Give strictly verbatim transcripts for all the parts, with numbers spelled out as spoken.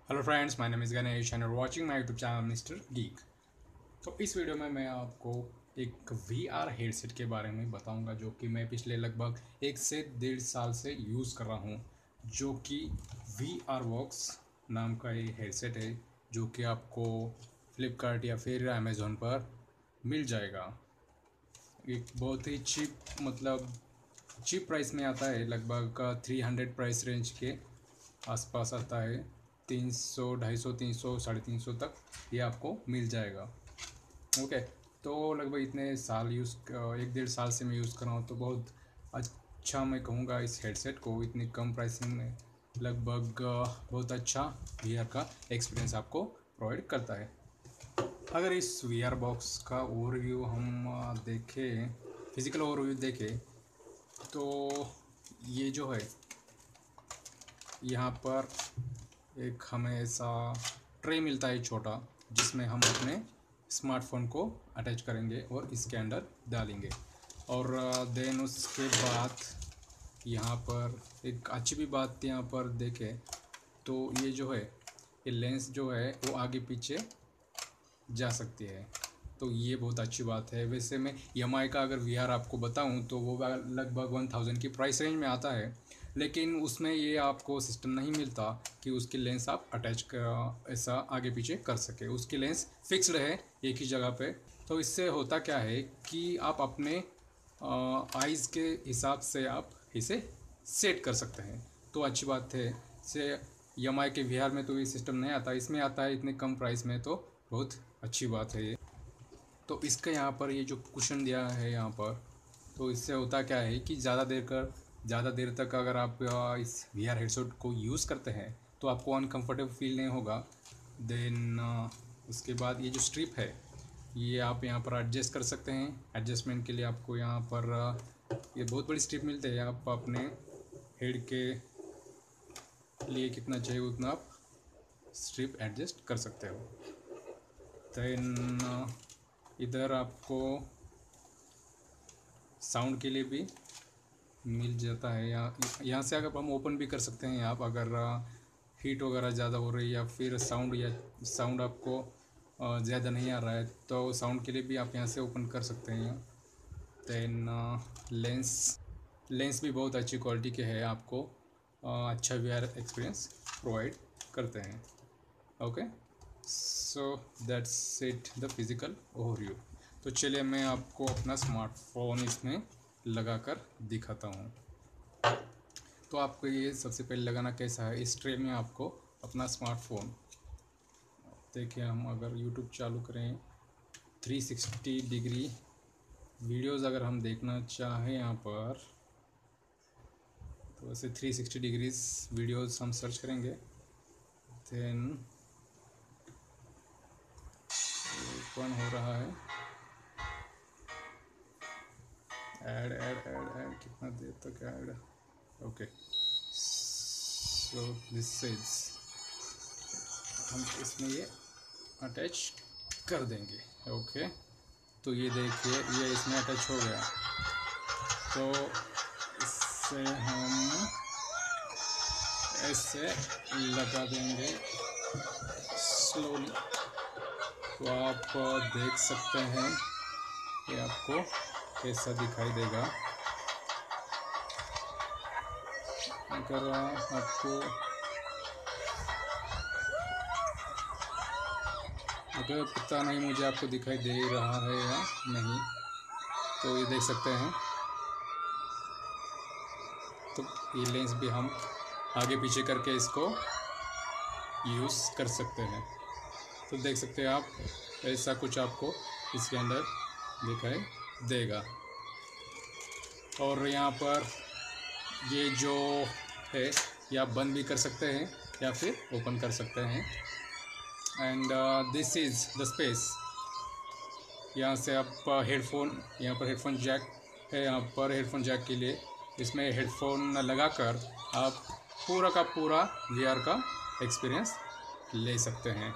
Hello friends, my name is Ganesh and watching my YouTube channel Mister Geek. तो इस video में मैं आपको एक वी आर हेडसेट के बारे में बताऊंगा जो कि मैं पिछले लगभग एक से डेढ़ साल से यूज़ कर रहा हूं, जो कि वी आर वॉक्स नाम का ये हेडसेट है, जो कि आपको फ्लिपकार्ट या फिर अमेज़ोन पर मिल जाएगा। एक बहुत ही चीप मतलब चीप प्राइस में आता है, लगभग थ्री हंड्रेड प्राइस रेंज के आसपास आता है। तीन सौ ढाई सौ तीन सौ साढ़े तीन सौ तक ये आपको मिल जाएगा। ओके, तो लगभग इतने साल यूज़ एक डेढ़ साल से मैं यूज़ कर रहा हूँ, तो बहुत अच्छा मैं कहूँगा इस हेडसेट को। इतनी कम प्राइसिंग में लगभग बहुत अच्छा वी आर का एक्सपीरियंस आपको प्रोवाइड करता है। अगर इस वी आर बॉक्स का ओवरव्यू हम देखें, फिज़िकल ओवरव्यू देखें, तो ये जो है यहाँ पर एक हमें ऐसा ट्रे मिलता है छोटा, जिसमें हम अपने स्मार्टफोन को अटैच करेंगे और इसके अंदर डालेंगे। और देन उसके बाद यहाँ पर एक अच्छी भी बात यहाँ पर देखें तो ये जो है ये लेंस जो है वो आगे पीछे जा सकती है, तो ये बहुत अच्छी बात है। वैसे मैं एम आई का अगर वी आर आपको बताऊं तो वो लगभग वन थाउजेंड की प्राइस रेंज में आता है, लेकिन उसमें ये आपको सिस्टम नहीं मिलता कि उसकी लेंस आप अटैच कर ऐसा आगे पीछे कर सके। उसकी लेंस फिक्स्ड है एक ही जगह पे। तो इससे होता क्या है कि आप अपने आइज़ के हिसाब से आप इसे सेट कर सकते हैं, तो अच्छी बात है। से एम आई के वी आर में तो ये सिस्टम नहीं आता, इसमें आता है इतने कम प्राइस में, तो बहुत अच्छी बात है ये। तो इसका यहाँ पर ये जो कुशन दिया है यहाँ पर, तो इससे होता क्या है कि ज़्यादा देर कर ज़्यादा देर तक अगर आप इस वी आर हेडसेट को यूज़ करते हैं तो आपको अनकंफर्टेबल फील नहीं होगा। देन उसके बाद ये जो स्ट्रिप है ये आप यहाँ पर एडजस्ट कर सकते हैं। एडजस्टमेंट के लिए आपको यहाँ पर ये बहुत बड़ी स्ट्रिप मिलती है, आप अपने हेड के लिए कितना चाहिए उतना आप स्ट्रिप एडजस्ट कर सकते हो। देन इधर आपको साउंड के लिए भी मिल जाता है। यहाँ यहाँ से अगर हम ओपन भी कर सकते हैं आप, अगर हीट वगैरह ज़्यादा हो रही है या फिर साउंड या साउंड आपको ज़्यादा नहीं आ रहा है तो साउंड के लिए भी आप यहाँ से ओपन कर सकते हैं। देन लेंस लेंस भी बहुत अच्छी क्वालिटी के है, आपको अच्छा वी आर एक्सपीरियंस प्रोवाइड करते हैं। Okay, so that's it the physical overview. तो चलिए मैं आपको अपना स्मार्टफोन इसमें लगाकर दिखाता हूँ। तो आपको ये सबसे पहले लगाना कैसा है, इस ट्रे में आपको अपना स्मार्टफोन, देखिए हम अगर यूट्यूब चालू करें थ्री सिक्सटी डिग्री वीडियोस अगर हम देखना चाहें यहाँ पर, तो वैसे थ्री सिक्सटी डिग्रीज वीडियोस हम सर्च करेंगे। देन ओपन हो रहा है, ऐड ऐड ऐड ऐड कितना देर तक ad. Okay, so this is, हम इसमें ये अटैच कर देंगे। ओके, तो ये देखिए ये इसमें अटैच हो गया। तो इससे हम ऐसे लगा देंगे स्लोली, तो आप देख सकते हैं कि आपको कैसा दिखाई देगा। अगर आपको अगर पता नहीं मुझे आपको दिखाई दे रहा है या नहीं, तो ये देख सकते हैं। तो ये लेंस भी हम आगे पीछे करके इसको यूज़ कर सकते हैं। तो देख सकते हैं आप, ऐसा कुछ आपको इसके अंदर दिखाई देगा। और यहाँ पर ये जो है ये आप बंद भी कर सकते हैं या फिर ओपन कर सकते हैं। And this is the space. यहाँ से आप हेडफोन, यहाँ पर हेडफोन जैक है, यहाँ पर हेडफोन जैक के लिए इसमें हेडफोन लगाकर आप पूरा का पूरा वी आर का एक्सपीरियंस ले सकते हैं।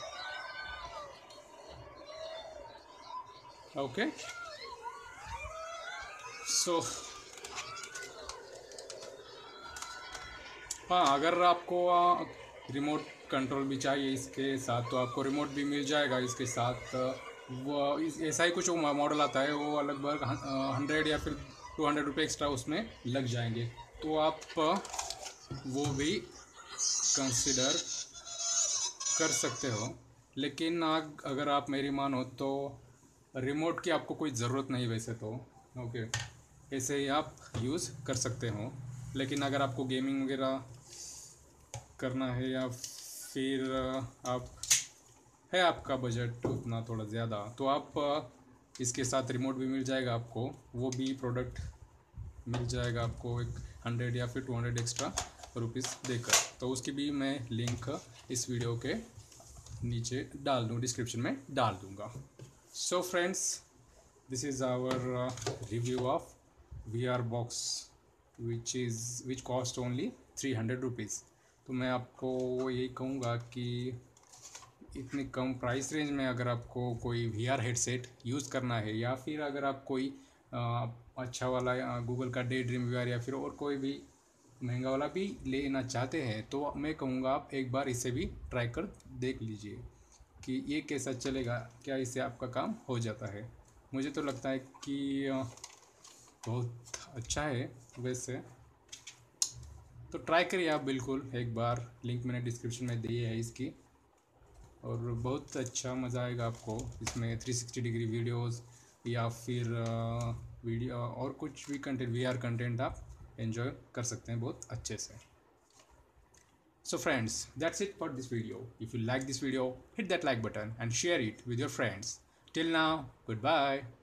ओके, सो हाँ, अगर आपको रिमोट कंट्रोल भी चाहिए इसके साथ, तो आपको रिमोट भी मिल जाएगा इसके साथ। वो इस ऐसा ही कुछ मॉडल आता है, वो लगभग हंड्रेड या फिर टू हंड्रेड रुपये एक्स्ट्रा उसमें लग जाएंगे, तो आप वो भी कंसिडर कर सकते हो। लेकिन आग अगर आप मेरी मानो तो रिमोट की आपको कोई ज़रूरत नहीं वैसे तो, ओके, ऐसे ही आप यूज़ कर सकते हो। लेकिन अगर आपको गेमिंग वगैरह करना है या फिर आप है आपका बजट उतना थोड़ा ज़्यादा, तो आप इसके साथ रिमोट भी मिल जाएगा आपको, वो भी प्रोडक्ट मिल जाएगा आपको एक हंड्रेड या फिर टू हंड्रेड एक्स्ट्रा रुपीज़ देकर। तो उसकी भी मैं लिंक इस वीडियो के नीचे डाल दूँ, डिस्क्रिप्शन में डाल दूँगा। So friends, this is our review of V R box which is which cost only three hundred rupees. तो मैं आपको यही कहूँगा कि इतनी कम प्राइस रेंज में अगर आपको कोई वी आर हेडसेट यूज़ करना है, या फिर अगर आप कोई आ, अच्छा वाला गूगल का डे ड्रीम वी आर या फिर और कोई भी महंगा वाला भी लेना चाहते हैं, तो मैं कहूँगा आप एक बार इसे भी ट्राई कर देख लीजिए कि ये कैसा चलेगा, क्या इससे आपका काम हो जाता है। मुझे तो लगता है कि बहुत अच्छा है वैसे, तो ट्राई करिए आप बिल्कुल एक बार। लिंक मैंने डिस्क्रिप्शन में दी है इसकी, और बहुत अच्छा मज़ा आएगा आपको इसमें। थ्री सिक्सटी डिग्री वीडियोस या फिर वीडियो और कुछ भी कंटेंट, वी आर कंटेंट आप एंजॉय कर सकते हैं बहुत अच्छे से। So friends, that's it for this video. If you like this video, hit that like button and share it with your friends. Till now, good bye.